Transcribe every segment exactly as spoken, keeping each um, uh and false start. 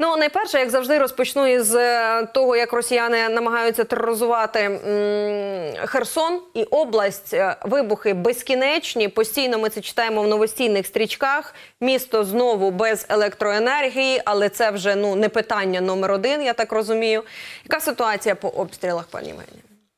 Ну, найперше, як завжди, розпочну із того, як росіяни намагаються тероризувати Херсон і область. Вибухи безкінечні. Постійно ми це читаємо в новостійних стрічках. Місто знову без електроенергії, але це вже ну, не питання номер один, я так розумію. Яка ситуація по обстрілах, пані Євгенія?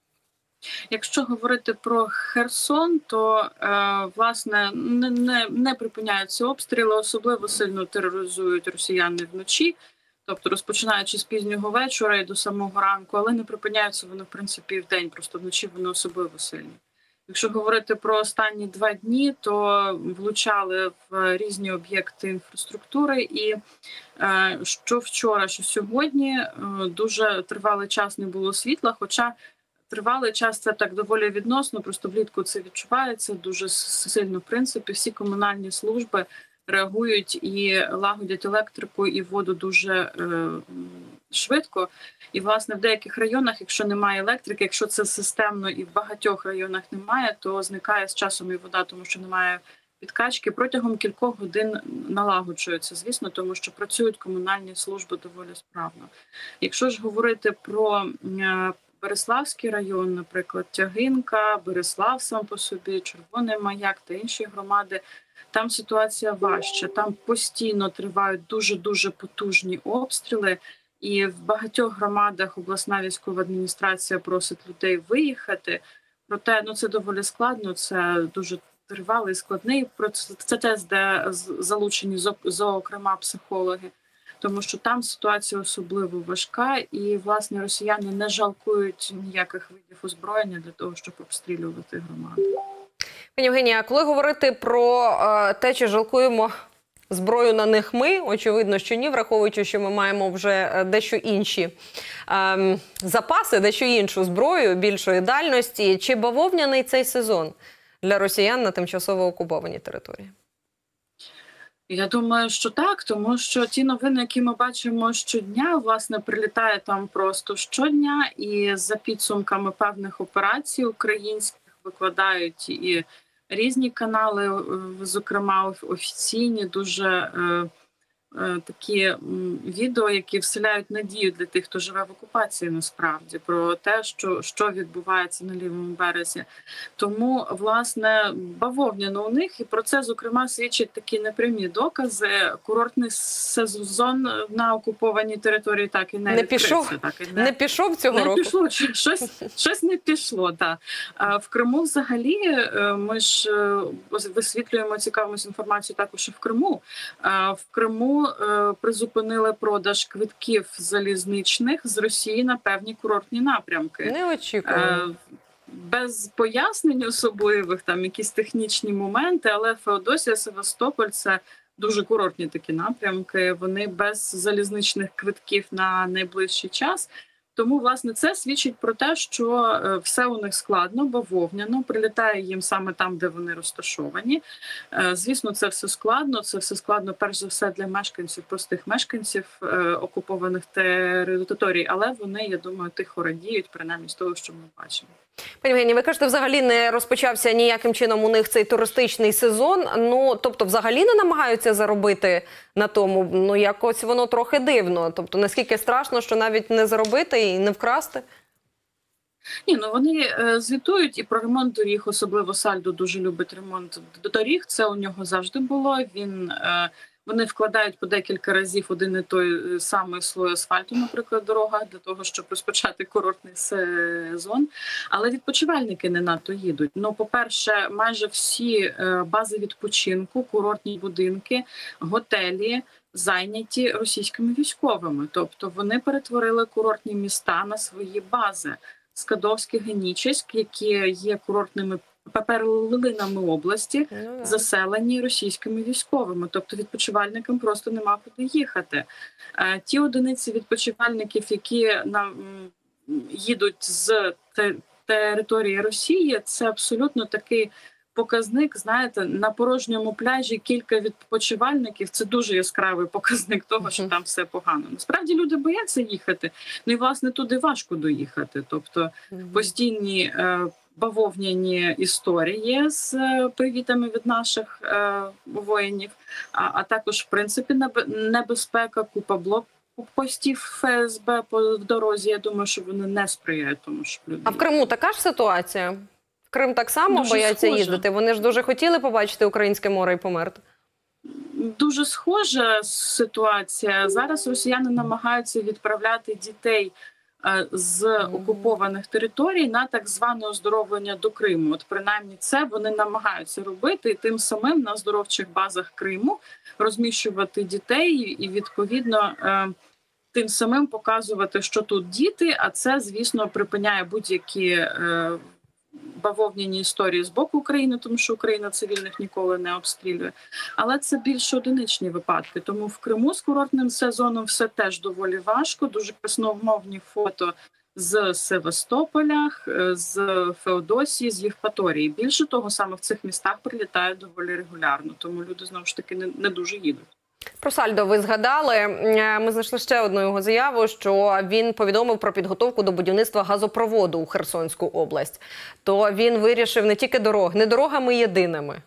Якщо говорити про Херсон, то, е, власне, не, не, не припиняються обстріли, особливо сильно тероризують росіяни вночі, тобто розпочинаючи з пізнього вечора і до самого ранку, але не припиняються вони, в принципі, і в день, просто вночі вони особливо сильні. Якщо говорити про останні два дні, то влучали в різні об'єкти інфраструктури і е, що вчора, що сьогодні е, дуже тривалий час не було світла, хоча тривалий час це так доволі відносно, просто влітку це відчувається дуже сильно. В принципі, всі комунальні служби реагують і лагодять електрику і воду дуже е, швидко. І, власне, в деяких районах, якщо немає електрики, якщо це системно і в багатьох районах немає, то зникає з часом і вода, тому що немає підкачки. Протягом кількох годин налагоджується, звісно, тому що працюють комунальні служби доволі справно. Якщо ж говорити про е, Береславський район, наприклад, Тягинка, Береслав сам по собі, Червоний Маяк та інші громади, там ситуація важча. Там постійно тривають дуже-дуже потужні обстріли. І в багатьох громадах обласна військова адміністрація просить людей виїхати. Проте ну, це доволі складно, це дуже тривалий, складний процес. Це теж, де залучені, зокрема, психологи. Тому що там ситуація особливо важка, і, власне, росіяни не жалкують ніяких видів озброєння для того, щоб обстрілювати громади. Пані Євгенія, коли говорити про е, те, чи жалкуємо зброю на них ми, очевидно, що ні, враховуючи, що ми маємо вже дещо інші е, запаси, дещо іншу зброю, більшої дальності. Чи бавовняний цей сезон для росіян на тимчасово окупованій території? Я думаю, що так, тому що ті новини, які ми бачимо щодня, власне, прилітає там просто щодня, і за підсумками певних операцій українських викладають і різні канали, зокрема офіційні, дуже е, е, такі м, відео, які вселяють надію для тих, хто живе в окупації насправді, про те, що, що відбувається на лівому березі. Тому, власне, бавовняно у них, і про це, зокрема, свідчать такі непрямі докази. Курортний сезон на окупованій території так і не, не пішов. Так і не... не пішов цього не року? Пішло, щось, щось не пішло, так. А в Криму взагалі ми ж висвітлюємо, цікавимося інформацією також і в Криму. А в Криму призупинили продаж квитків залізничних з Росії на певні курортні напрямки. Не очікувано. Без пояснень особливих, там якісь технічні моменти, але Феодосія, Севастополь – це дуже курортні такі напрямки, вони без залізничних квитків на найближчий час. Тому, власне, це свідчить про те, що все у них складно, бавовняно, прилітає їм саме там, де вони розташовані. Звісно, це все складно, це все складно, перш за все, для мешканців, простих мешканців окупованих територій, але вони, я думаю, тихо радіють, принаймні з того, що ми бачимо. Пані Євгенія, ви кажете, взагалі не розпочався ніяким чином у них цей туристичний сезон, ну, тобто взагалі не намагаються заробити на тому, ну, якось воно трохи дивно, тобто наскільки страшно, що навіть не заробити і не вкрасти? Ні, ну вони е, звітують і про ремонт доріг, особливо Сальдо дуже любить ремонт доріг, це у нього завжди було, він... Е, Вони вкладають по декілька разів один і той самий слой асфальту, наприклад, дорога, для того, щоб розпочати курортний сезон. Але відпочивальники не надто їдуть. Ну, по-перше, майже всі бази відпочинку, курортні будинки, готелі зайняті російськими військовими. Тобто вони перетворили курортні міста на свої бази. Скадовський, Генічеськ, які є курортними перлинами області, заселені російськими військовими. Тобто відпочивальникам просто нема куди їхати. Ті одиниці відпочивальників, які нам їдуть з території Росії, це абсолютно такий показник, знаєте, на порожньому пляжі кілька відпочивальників – це дуже яскравий показник того, що там все погано. Насправді люди бояться їхати, ну і, власне, туди важко доїхати. Тобто постійні бавовняні історії з привітами від наших воїнів, а також, в принципі, небезпека, купа блок постів ФСБ по дорозі, я думаю, що вони не сприяють тому, що люди... А в Криму така ж ситуація? В Крим так само Дуже бояться схоже. їздити? Вони ж дуже хотіли побачити українське море і померти. Дуже схожа ситуація. Зараз росіяни намагаються відправляти дітей е, з окупованих територій на так зване оздоровлення до Криму. От принаймні це вони намагаються робити, і тим самим на оздоровчих базах Криму розміщувати дітей і, відповідно, е, тим самим показувати, що тут діти, а це, звісно, припиняє будь-які е, бавовняні історії з боку України, тому що Україна цивільних ніколи не обстрілює. Але це більш одиничні випадки. Тому в Криму з курортним сезоном все теж доволі важко. Дуже красномовні фото з Севастополя, з Феодосії, з Євпаторії. Більше того, саме в цих містах прилітають доволі регулярно. Тому люди, знову ж таки, не, не дуже їдуть. Про Сальдо ви згадали. Ми знайшли ще одну його заяву, що він повідомив про підготовку до будівництва газопроводу у Херсонську область. То він вирішив не тільки дорог, не дорогами єдиними.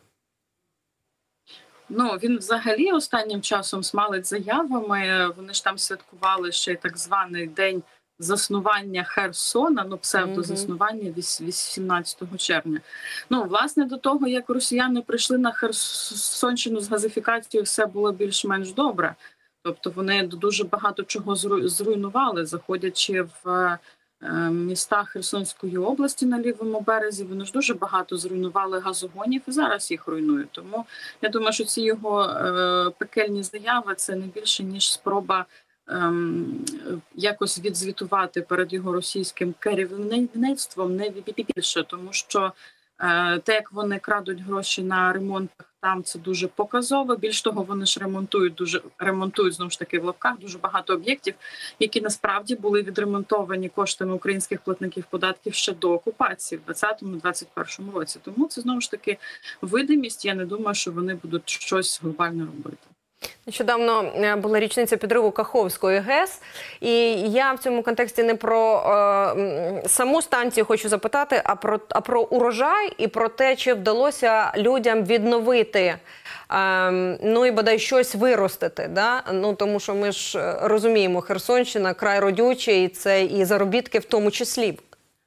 Ну, він взагалі останнім часом смалить заявами. Вони ж там святкували ще й так званий день заснування Херсона, ну, псевдозаснування вісімнадцятого червня. Ну, власне, до того, як росіяни прийшли на Херсонщину з газифікацією, все було більш-менш добре. Тобто вони дуже багато чого зруйнували, заходячи в міста Херсонської області на лівому березі, вони ж дуже багато зруйнували газогонів і зараз їх руйнують. Тому я думаю, що ці його е, пекельні заяви – це не більше, ніж спроба ем, якось відзвітувати перед його російським керівництвом, не більше, тому що е, те, як вони крадуть гроші на ремонтах, там це дуже показово. Більш того, вони ж ремонтують дуже ремонтують знову ж таки в лапках дуже багато об'єктів, які насправді були відремонтовані коштами українських платників податків ще до окупації в двадцятому - двадцять першому році. Тому це знову ж таки видимість. Я не думаю, що вони будуть щось глобально робити. Нещодавно була річниця підриву Каховської ГЕС, і я в цьому контексті не про е, саму станцію хочу запитати, а про, а про урожай і про те, чи вдалося людям відновити, е, ну і бодай щось виростити. Да? Ну, тому що ми ж розуміємо, Херсонщина – край родючий, і це і заробітки в тому числі.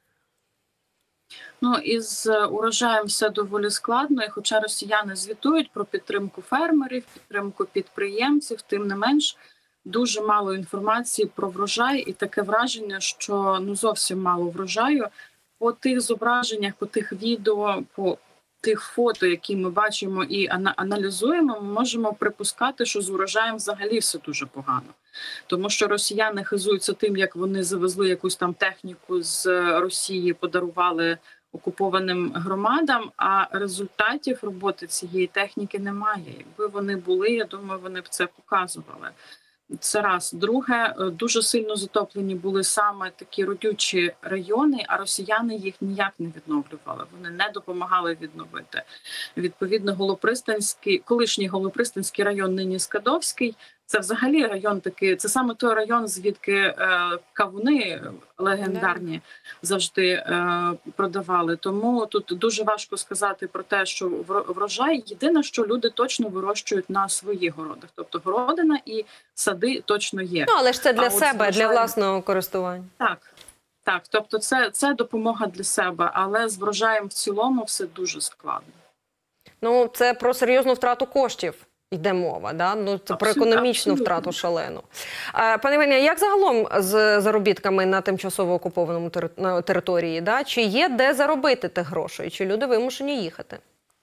Ну, із урожаєм все доволі складно, і хоча росіяни звітують про підтримку фермерів, підтримку підприємців, тим не менш дуже мало інформації про врожай, і таке враження, що ну зовсім мало врожаю. По тих зображеннях, по тих відео, по тих фото, які ми бачимо і аналізуємо, ми можемо припускати, що з урожаєм взагалі все дуже погано. Тому що росіяни хизуються тим, як вони завезли якусь там техніку з Росії, подарували окупованим громадам, а результатів роботи цієї техніки немає. Якби вони були, я думаю, вони б це показували. Це раз. Друге, дуже сильно затоплені були саме такі родючі райони, а росіяни їх ніяк не відновлювали. Вони не допомагали відновити. Відповідно, Голопристанський, колишній Голопристанський район, нині Скадовський, це взагалі район такий, це саме той район, звідки е, кавуни легендарні завжди е, продавали. Тому тут дуже важко сказати про те, що врожай. Єдине, що люди точно вирощують на своїх городах. Тобто городина і сади точно є. Ну, але ж це для а себе, врожай... для власного користування. Так, так. Тобто це, це допомога для себе, але з врожаєм в цілому все дуже складно. Ну, це про серйозну втрату коштів йде мова, да? Ну, це абсолютно, про економічну абсолютно. втрату шалену. Пане Євгенія, як загалом з заробітками на тимчасово окупованому тери... на території? Да? Чи є де заробити тих грошей? Чи люди вимушені їхати?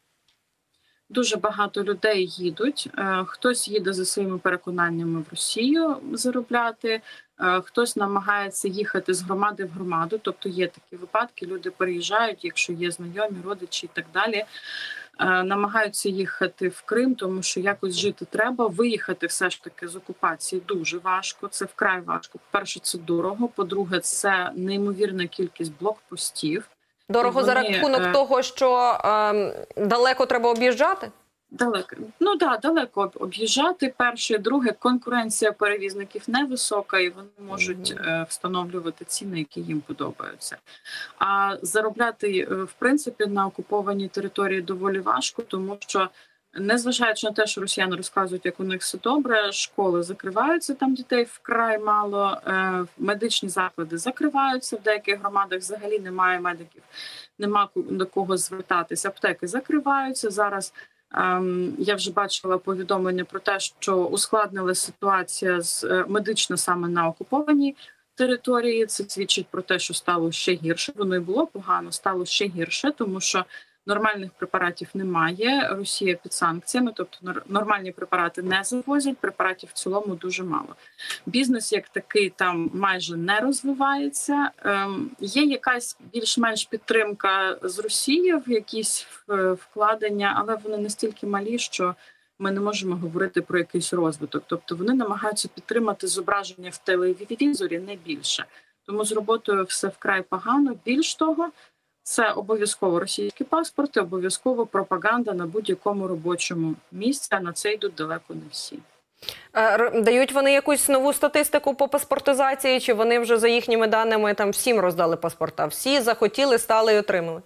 Дуже багато людей їдуть. Хтось їде за своїми переконаннями в Росію заробляти, хтось намагається їхати з громади в громаду. Тобто є такі випадки, люди переїжджають, якщо є знайомі, родичі і так далі. Намагаються їхати в Крим, тому що якось жити треба. Виїхати все ж таки з окупації дуже важко, це вкрай важко. По-перше, це дорого, по-друге, це неймовірна кількість блокпостів. Дорого вони, за рахунок е... того, що е, далеко треба об'їжджати? Далеко. Ну так, да, далеко об'їжджати. Перше, друге, конкуренція перевізників невисока, і вони можуть mm-hmm. е, встановлювати ціни, які їм подобаються. А заробляти, в принципі, на окупованій території доволі важко, тому що Незважаючи на те, що росіяни розказують, як у них все добре, школи закриваються, там дітей вкрай мало, медичні заклади закриваються, в деяких громадах взагалі немає медиків, нема до кого звертатися, аптеки закриваються. Зараз ем, я вже бачила повідомлення про те, що ускладнила ситуація з медично саме на окупованій території. Це свідчить про те, що стало ще гірше. Воно і було погано, стало ще гірше, тому що нормальних препаратів немає, Росія під санкціями, тобто нормальні препарати не завозять, препаратів в цілому дуже мало. Бізнес як такий там майже не розвивається. Ем, є якась більш-менш підтримка з Росії в якісь вкладення, але вони настільки малі, що ми не можемо говорити про якийсь розвиток. Тобто вони намагаються підтримати зображення в телевізорі, не більше. Тому з роботою все вкрай погано. Більш того, це обов'язково російські паспорти, обов'язково пропаганда на будь-якому робочому місці, а на це йдуть далеко не всі. Дають вони якусь нову статистику по паспортизації, чи вони вже за їхніми даними там всім роздали паспорта? Всі захотіли, стали і отримали?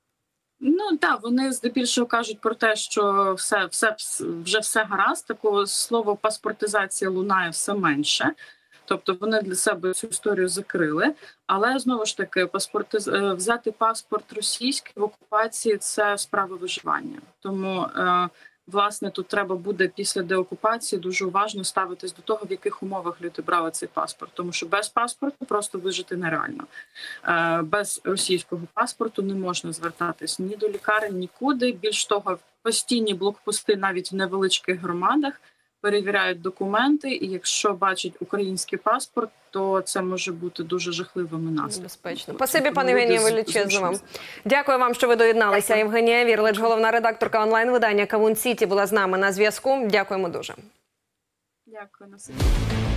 Ну так, вони здебільшого кажуть про те, що все, все, вже все гаразд, такого слово паспортизація лунає все менше. Тобто вони для себе цю історію закрили. Але, знову ж таки, паспорти, взяти паспорт російський в окупації – це справа виживання. Тому, е, власне, тут треба буде після деокупації дуже уважно ставитись до того, в яких умовах люди брали цей паспорт. Тому що без паспорту просто вижити нереально. Е, без російського паспорту не можна звертатись ні до лікарень, нікуди. Більш того, постійні блокпости навіть в невеличких громадах перевіряють документи, і якщо бачать український паспорт, то це може бути дуже жахливими наслідками. Безпечно. Спасибі, пане Євгенія, величезно вам. Дякую вам, що ви доєдналися. Дякую. Євгенія Вірлич, головна редакторка онлайн-видання «Кавун Сіті», була з нами на зв'язку. Дякуємо дуже. Дякую. На все.